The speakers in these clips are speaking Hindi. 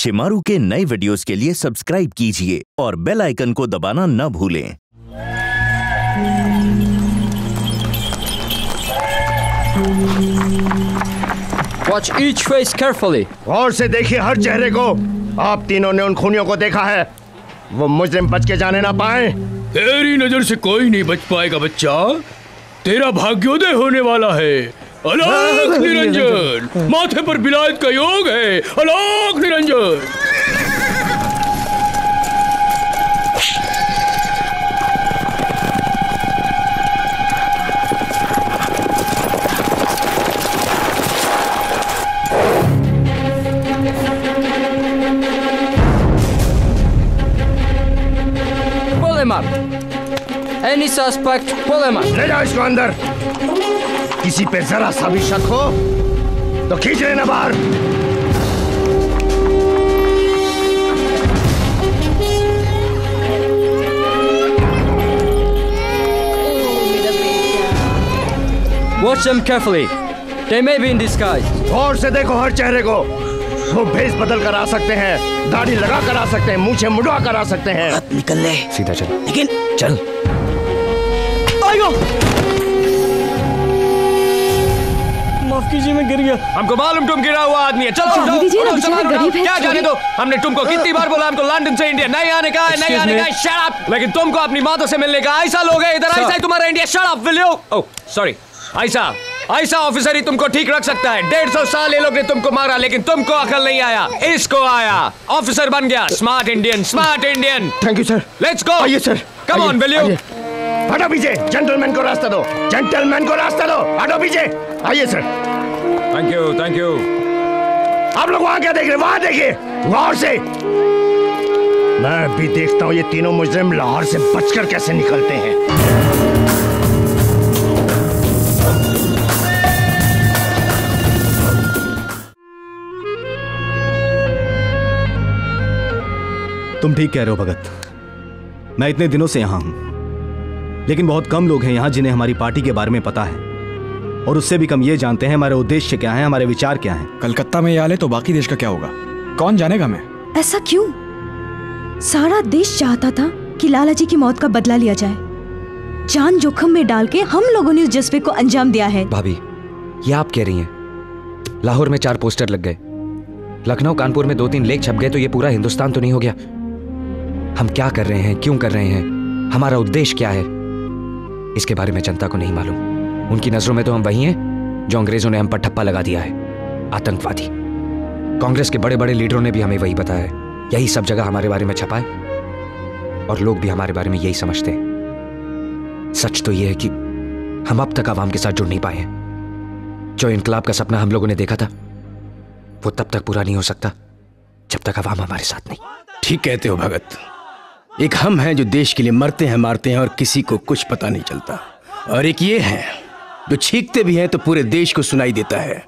शिमारू के नए वीडियोस के लिए सब्सक्राइब कीजिए और बेल आइकन को दबाना न भूलें। Watch each face carefully. गौर से देखिए हर चेहरे को। आप तीनों ने उन खूनियों को देखा है, वो मुजरिम बच के जाने ना पाए। तेरी नजर से कोई नहीं बच पाएगा बच्चा, तेरा भाग्योदय होने वाला है। अलोक निरंजन, माथे पर विलायत का योग है। Alok Niranjan. Pull him up. Any suspect, pull him up. ले जाओ इसको अंदर। किसी पे जरा सा भी शक हो तो खींच लेना बाहर। Watch them carefully. They may be in disguise. गौर से देखो हर चेहरे को। वो भेष बदल कर आ सकते हैं, दाढ़ी लगा कर आ सकते हैं, मूंछें मुड़वा कर आ सकते हैं। अब निकल ले। सीधा चल। लेकिन चल। आइयो। माफ कीजिए, मैं गिर गया। हमको मालूम तुम गिरा हुआ आदमी है। चलो क्या जाने दो। हमने तुमको कितनी बार बोला हमको लंदन से इंडिया नहीं आने का है, नहीं आने का है। Shut up. लेकिन तुमको अपनी माता से मिलने का ऐसा लोग है इधर, ऐसा ही तुम्हारा India. Shut up will you. Oh sorry. ऐसा ऑफिसर ही तुमको ठीक रख सकता है। 150 साल ये लोग ने तुमको मारा लेकिन तुमको अकल नहीं आया। इसको आया, ऑफिसर बन गया। Smart Indian, smart Indian. Thank you sir. Let's go. आइए sir. Come on will you. हटो पीछे। जेंटलमैन को रास्ता दो, जेंटलमैन को रास्ता दो। हटो पीछे। आइए सर। Thank you, thank you. आप लोग वहां क्या देख रहे हैं? वहां देखिए गौर से। मैं भी देखता हूं ये तीनों मुजरिम लाहौर से बचकर कैसे निकलते हैं। तुम ठीक कह रहे हो भगत। मैं इतने दिनों से यहां हूं, लेकिन बहुत कम लोग हैं यहां जिन्हें हमारी पार्टी के बारे में पता है, और उससे भी कम ये जानते हैं हमारे उद्देश्य क्या हैं, हमारे विचार क्या हैं। कलकत्ता में ये हाल है तो बाकी देश का क्या होगा, कौन जानेगा। मैं ऐसा क्यों? सारा देश चाहता था कि लाला जी की मौत का बदला लिया जाए। जान जोखिम में डाल के हम लोगों ने उस जज्बे को अंजाम दिया है। भाभी, ये आप कह रही हैं। लाहौर में 4 पोस्टर लग गए, लखनऊ कानपुर में 2-3 लेख छप गए, तो ये पूरा हिंदुस्तान तो नहीं हो गया। हम क्या कर रहे हैं, क्यों कर रहे हैं, हमारा उद्देश्य क्या है, इसके बारे में जनता को नहीं मालूम। उनकी नजरों में तो हम वही हैं जो अंग्रेजों ने हम पर ठप्पा लगा दिया है, आतंकवादी। कांग्रेस के बड़े बड़े लीडरों ने भी हमें वही बताया है, यही सब जगह हमारे बारे में छपा है, और लोग भी हमारे बारे में यही समझते हैं। सच तो यह है कि हम अब तक आवाम के साथ जुड़ नहीं पाए हैं। जो इनकलाब का सपना हम लोगों ने देखा था वो तब तक पूरा नहीं हो सकता जब तक आवाम हमारे साथ नहीं। ठीक कहते हो भगत। एक हम हैं जो देश के लिए मरते हैं, मारते हैं और किसी को कुछ पता नहीं चलता, और एक ये हैं जो छींकते भी हैं तो पूरे देश को सुनाई देता है।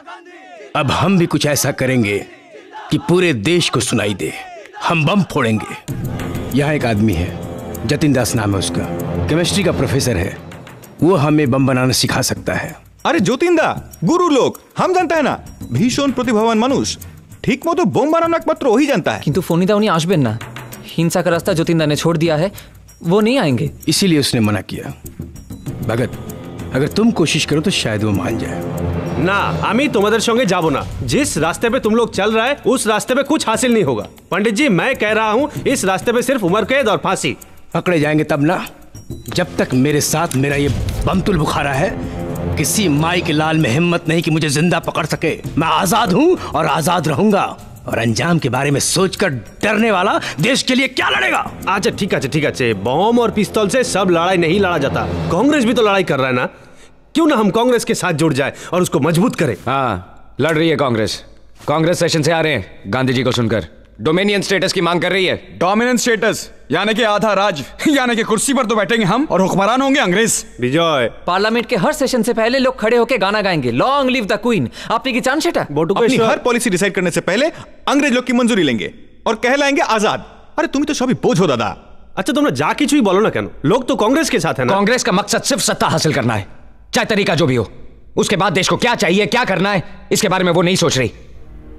अब हम भी कुछ ऐसा करेंगे कि पूरे देश को सुनाई दे। हम बम फोड़ेंगे। यहाँ एक आदमी है, जतिन दास नाम है उसका, केमिस्ट्री का प्रोफेसर है। वो हमें बम बनाना सिखा सकता है। अरे ज्योतिंदा गुरु लोग हम जानता है ना, भीषण प्रतिभावान मनुष्य ठीक मतो बम बनाना एकमात्र वही जानता है। किंतु फोनिदा उन्हें आसबेन ना, हिंसा का रास्ता ज्योतिंदा ने छोड़ दिया है, वो नहीं आएंगे। इसीलिए उसने मना किया। भगत, अगर तुम कोशिश करो तो शायद वो मान जाए। ना, আমি তোমাদের সঙ্গে যাব ना। जिस रास्ते पे तुम लोग चल रहा है उस रास्ते पे कुछ हासिल नहीं होगा। पंडित जी, मैं कह रहा हूँ इस रास्ते पे सिर्फ उम्र कैद और फांसी। पकड़े जाएंगे तब ना, जब तक मेरे साथ मेरा ये बमतुल बुखारा है। किसी माई के लाल में हिम्मत नहीं कि मुझे जिंदा पकड़ सके। मैं आजाद हूँ और आजाद रहूंगा, और अंजाम के बारे में सोचकर डरने वाला देश के लिए क्या लड़ेगा। अच्छा ठीक है, बम और पिस्तौल से सब लड़ाई नहीं लड़ा जाता। कांग्रेस भी तो लड़ाई कर रहा है ना, क्यों ना हम कांग्रेस के साथ जुड़ जाए और उसको मजबूत करें। हाँ, लड़ रही है कांग्रेस। कांग्रेस सेशन से आ रहे हैं गांधी जी को सुनकर, डोमिनियन स्टेटस की मांग कर रही है। डोमिनेंस स्टेटस यानी कि आधा राज, यानी कि कुर्सी पर तो बैठेंगे हम और हुक्मरान होंगे अंग्रेज। विजय, पार्लियामेंट के हर सेशन से पहले लोग खड़े होकर गाना गाएंगे, लॉन्ग लिव द क्वीन। आपने की चांद सेटा अपनी हर पॉलिसी डिसाइड करने से पहले अंग्रेज लोग की मंजूरी लेंगे और कहलाएंगे आजाद। अरे तुम तो सभी बोझ हो दादा। अच्छा तुमने जा किछु ही बोलो ना, क्या लोग तो कांग्रेस के साथ है ना। कांग्रेस का मकसद सिर्फ सत्ता हासिल करना है, चाहे तरीका जो भी हो। उसके बाद देश को क्या चाहिए, क्या करना है, इसके बारे में वो नहीं सोच रही।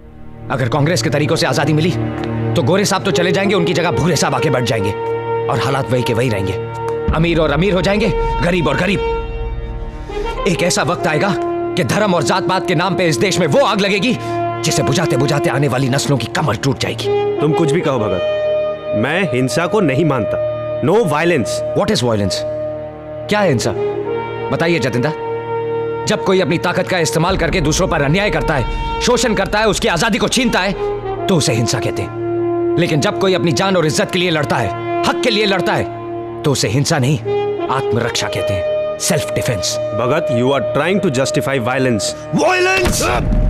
अगर कांग्रेस के तरीकों से आजादी मिली तो गोरे साहब तो चले जाएंगे, उनकी जगह भूरे साहब आके बैठ जाएंगे और हालात वही के वही रहेंगे। अमीर और अमीर हो जाएंगे, गरीब और गरीब। एक ऐसा वक्त आएगा कि धर्म और जात पात के नाम पे इस देश में वो आग लगेगी जिसे बुझाते बुझाते आने वाली नस्लों की कमर टूट जाएगी। तुम कुछ भी कहो भगत, मैं हिंसा को नहीं मानता। No violence. What is violence? क्या है हिंसा? बताइए जतिंदा। जब कोई अपनी ताकत का इस्तेमाल करके दूसरों पर अन्याय करता है, शोषण करता है, उसकी आजादी को छीनता है तो उसे हिंसा कहते हैं। लेकिन जब कोई अपनी जान और इज्जत के लिए लड़ता है, हक के लिए लड़ता है, तो उसे हिंसा नहीं, आत्मरक्षा कहते हैं, self defence. Bhagat, you are trying to justify violence. Violence!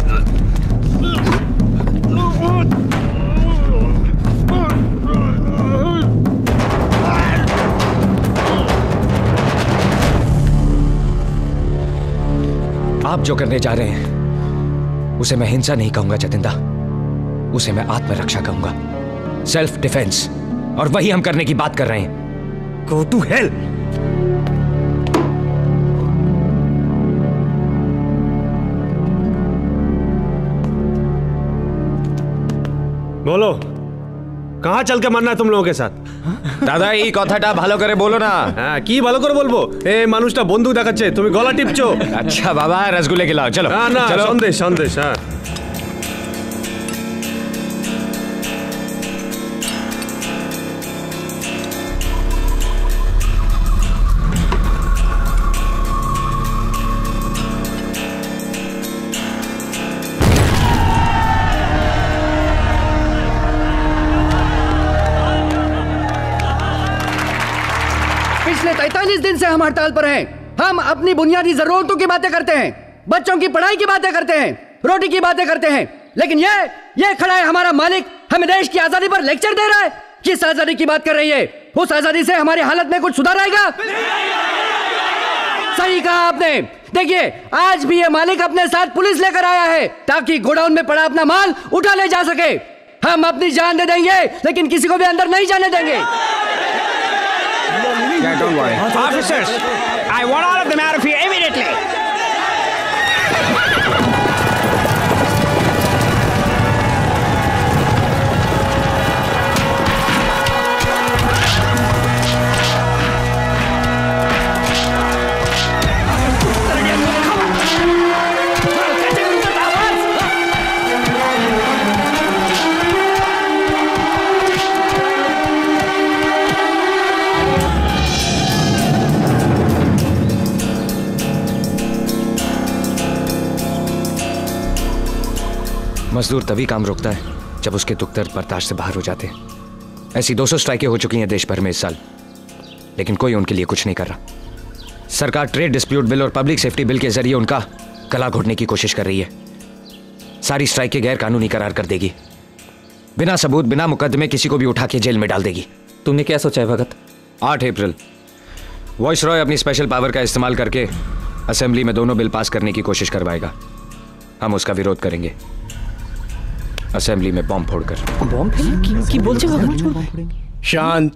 आप जो करने जा रहे हैं उसे मैं हिंसा नहीं कहूंगा जतिंदा, उसे मैं आत्मरक्षा कहूंगा, सेल्फ डिफेंस। और वही हम करने की बात कर रहे हैं। Go to hell. बोलो, कहां चल के मरना है तुम लोगों के साथ? दादा ई कथाटा भालो करे बोलो ना। हाँ, की भालो करे बोलबो? ए मानुषटा बंदूक देखाচ্ছে, তুমি গলা টিপছো। अच्छा बाबा, रसगुल्ले खिलाओ। चलो ना ना, चलो। संदेश संदेश। हाँ, पिछले 43 दिन से हम हड़ताल पर हैं। हम अपनी बुनियादी जरूरतों की बातें करते हैं, बच्चों की पढ़ाई की बातें करते हैं, रोटी की बातें करते हैं, लेकिन ये खड़ा है हमारा मालिक, हमें देश की आजादी पर लेक्चर दे रहा है। किस आजादी की बात कर रही है? उस आजादी से हमारी हालत में कुछ सुधार आएगा? सही कहा आपने। देखिए, आज भी ये मालिक अपने साथ पुलिस लेकर आया है ताकि गोडाउन में पड़ा अपना माल उठा ले जा सके। हम अपनी जान दे देंगे लेकिन किसी को भी अंदर नहीं जाने देंगे। Don't worry. Officers, I want all of them out of here immediately. मजदूर तभी काम रोकता है जब उसके दुख दर्द बर्दाश्त से बाहर हो जाते हैं। ऐसी 200 स्ट्राइकें हो चुकी हैं देश भर में इस साल, लेकिन कोई उनके लिए कुछ नहीं कर रहा। सरकार ट्रेड डिस्प्यूट बिल और पब्लिक सेफ्टी बिल के जरिए उनका गला घोटने की कोशिश कर रही है। सारी स्ट्राइकें गैर कानूनी करार कर देगी, बिना सबूत बिना मुकदमे किसी को भी उठा के जेल में डाल देगी। तुमने क्या सोचा है भगत? 8 अप्रैल वॉइसरॉय अपनी स्पेशल पावर का इस्तेमाल करके असेंबली में दोनों बिल पास करने की कोशिश करवाएगा। हम उसका विरोध करेंगे, असेंबली में बॉम्ब फोड़कर। बॉम्ब की बोलते भगत? शांत।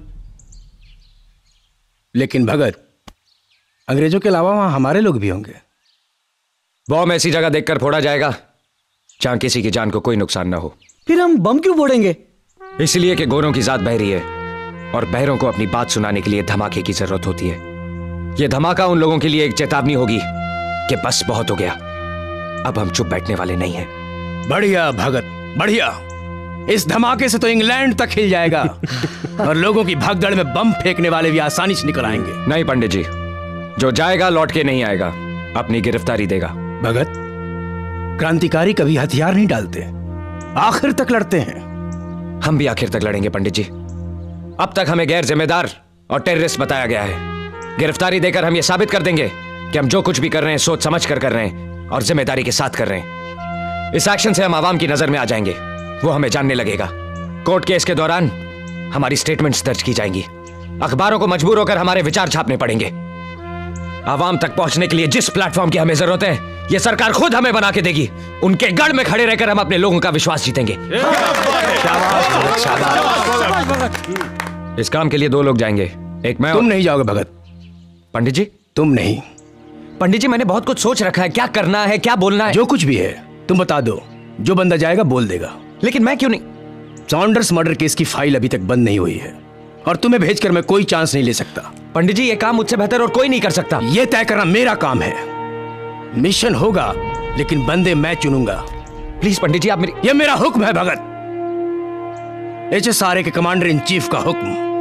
लेकिन भगत, अंग्रेजों के अलावा वहां हमारे लोग भी होंगे। बॉम्ब ऐसी जगह देखकर फोड़ा जाएगा जहां किसी की जान को कोई नुकसान ना हो। फिर हम बम क्यों फोड़ेंगे? इसलिए कि गोरों की जात बहरी है और बहरों को अपनी बात सुनाने के लिए धमाके की जरूरत होती है। यह धमाका उन लोगों के लिए एक चेतावनी होगी कि बस बहुत हो गया, अब हम चुप बैठने वाले नहीं हैं। बढ़िया भगत, बढ़िया। इस धमाके से तो इंग्लैंड तक हिल जाएगा और लोगों की भागदड़ में बम फेंकने वाले भी आसानी से निकल आएंगे। नहीं पंडित जी, जो जाएगा लौट के नहीं आएगा, अपनी गिरफ्तारी देगा। भगत, क्रांतिकारी कभी हथियार नहीं डालते, आखिर तक लड़ते हैं। हम भी आखिर तक लड़ेंगे पंडित जी। अब तक हमें गैर जिम्मेदार और टेररिस्ट बताया गया है। गिरफ्तारी देकर हम ये साबित कर देंगे कि हम जो कुछ भी कर रहे हैं सोच समझ कर रहे हैं और जिम्मेदारी के साथ कर रहे हैं। इस एक्शन से हम आवाम की नजर में आ जाएंगे, वो हमें जानने लगेगा। कोर्ट केस के दौरान हमारी स्टेटमेंट्स दर्ज की जाएंगी, अखबारों को मजबूर होकर हमारे विचार छापने पड़ेंगे। आवाम तक पहुंचने के लिए जिस प्लेटफॉर्म की हमें जरूरत है, यह सरकार खुद हमें बना के देगी। उनके गढ़ में खड़े रहकर हम अपने लोगों का विश्वास जीतेंगे। इस काम के लिए 2 लोग जाएंगे, एक मैं। तुम नहीं जाओगे भगत। पंडित जी? तुम नहीं। पंडित जी, मैंने बहुत कुछ सोच रखा है, क्या करना है, क्या बोलना है। जो कुछ भी है तुम बता दो, जो बंदा जाएगा बोल देगा। लेकिन मैं क्यों नहीं? सॉन्डर्स मर्डर केस की फाइल अभी तक बंद नहीं हुई है और तुम्हें भेजकर मैं कोई चांस नहीं ले सकता। पंडित जी, ये काम मुझसे बेहतर और कोई नहीं कर सकता। यह तय करना मेरा काम है। मिशन होगा लेकिन बंदे मैं चुनूंगा। प्लीज पंडित जी, आप मेरी... यह मेरा हुक्म है भगत, HSRA के कमांडर इन चीफ का हुक्म।